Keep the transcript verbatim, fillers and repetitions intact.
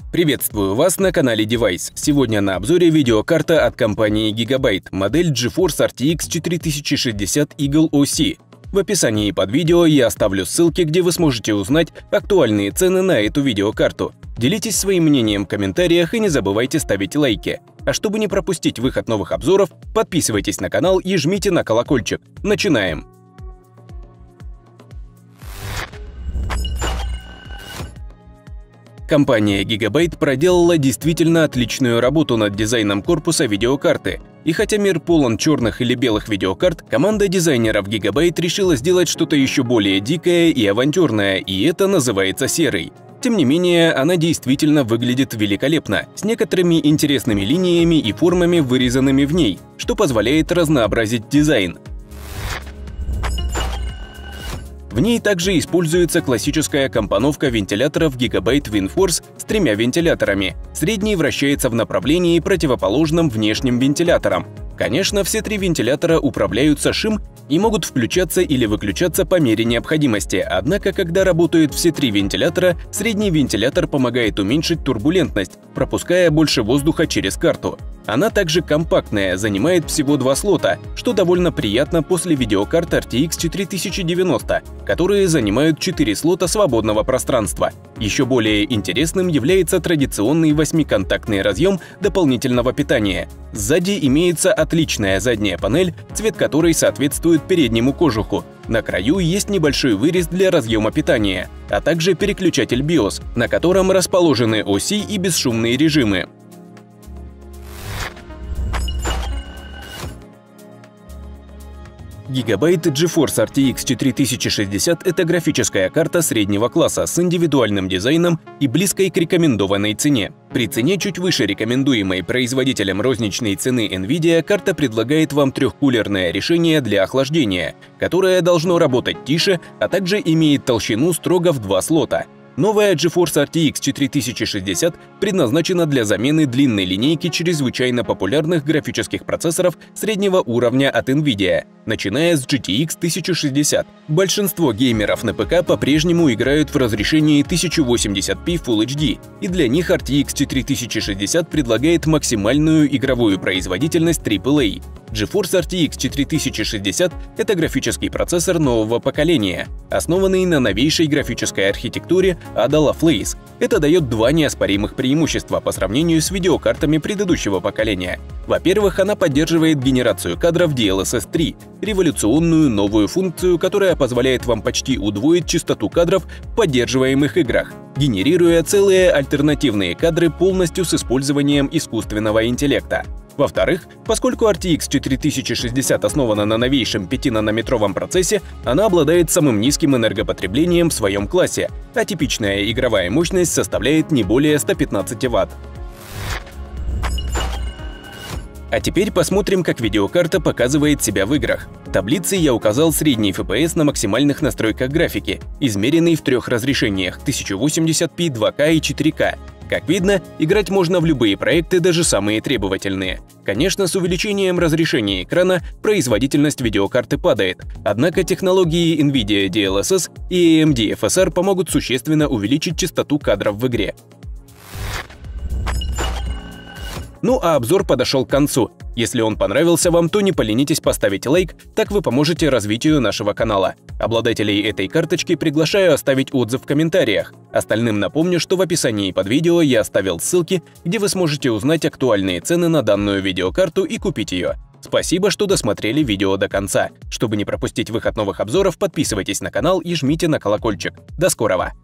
Приветствую вас на канале Device. Сегодня на обзоре видеокарта от компании Gigabyte, модель GeForce эр ти икс четыре тысячи шестьдесят Eagle о си. В описании под видео я оставлю ссылки, где вы сможете узнать актуальные цены на эту видеокарту. Делитесь своим мнением в комментариях и не забывайте ставить лайки. А чтобы не пропустить выход новых обзоров, подписывайтесь на канал и жмите на колокольчик. Начинаем! Компания Gigabyte проделала действительно отличную работу над дизайном корпуса видеокарты. И хотя мир полон черных или белых видеокарт, команда дизайнеров Gigabyte решила сделать что-то еще более дикое и авантюрное, и это называется серой. Тем не менее, она действительно выглядит великолепно, с некоторыми интересными линиями и формами, вырезанными в ней, что позволяет разнообразить дизайн. В ней также используется классическая компоновка вентиляторов Gigabyte WindForce с тремя вентиляторами. Средний вращается в направлении, противоположном внешним вентиляторам. Конечно, все три вентилятора управляются шим и могут включаться или выключаться по мере необходимости, однако, когда работают все три вентилятора, средний вентилятор помогает уменьшить турбулентность, пропуская больше воздуха через карту. Она также компактная, занимает всего два слота, что довольно приятно после видеокарт эр ти икс четыре тысячи девяносто, которые занимают четыре слота свободного пространства. Еще более интересным является традиционный восьмиконтактный разъем дополнительного питания. Сзади имеется отличная задняя панель, цвет которой соответствует переднему кожуху. На краю есть небольшой вырез для разъема питания, а также переключатель биос, на котором расположены оси и бесшумные режимы. Gigabyte GeForce эр ти икс четыре тысячи шестьдесят – это графическая карта среднего класса с индивидуальным дизайном и близкой к рекомендованной цене. При цене чуть выше рекомендуемой производителем розничной цены NVIDIA карта предлагает вам трехкулерное решение для охлаждения, которое должно работать тише, а также имеет толщину строго в два слота. Новая GeForce эр ти икс четыре тысячи шестьдесят предназначена для замены длинной линейки чрезвычайно популярных графических процессоров среднего уровня от NVIDIA, начиная с джи ти икс тысяча шестьдесят. Большинство геймеров на ПК по-прежнему играют в разрешении тысяча восемьдесят пи Full эйч ди, и для них эр ти икс четыре тысячи шестьдесят предлагает максимальную игровую производительность трипл эй. GeForce эр ти икс четыре тысячи шестьдесят – это графический процессор нового поколения, основанный на новейшей графической архитектуре Ada Lovelace. Это дает два неоспоримых преимущества по сравнению с видеокартами предыдущего поколения. Во-первых, она поддерживает генерацию кадров ди эл эс эс три, революционную новую функцию, которая позволяет вам почти удвоить частоту кадров в поддерживаемых играх, генерируя целые альтернативные кадры полностью с использованием искусственного интеллекта. Во-вторых, поскольку эр ти икс четыре тысячи шестьдесят основана на новейшем пятинанометровом процессе, она обладает самым низким энергопотреблением в своем классе, а типичная игровая мощность составляет не более ста пятнадцати ватт. А теперь посмотрим, как видеокарта показывает себя в играх. В таблице я указал средний эф пи эс на максимальных настройках графики, измеренный в трех разрешениях – тысяча восемьдесят пи, два ка и четыре ка. Как видно, играть можно в любые проекты, даже самые требовательные. Конечно, с увеличением разрешения экрана производительность видеокарты падает, однако технологии NVIDIA ди эл эс эс и эй эм ди эф эс ар помогут существенно увеличить частоту кадров в игре. Ну а обзор подошел к концу. Если он понравился вам, то не поленитесь поставить лайк, так вы поможете развитию нашего канала. Обладателей этой карточки приглашаю оставить отзыв в комментариях. Остальным напомню, что в описании под видео я оставил ссылки, где вы сможете узнать актуальные цены на данную видеокарту и купить ее. Спасибо, что досмотрели видео до конца. Чтобы не пропустить выход новых обзоров, подписывайтесь на канал и жмите на колокольчик. До скорого!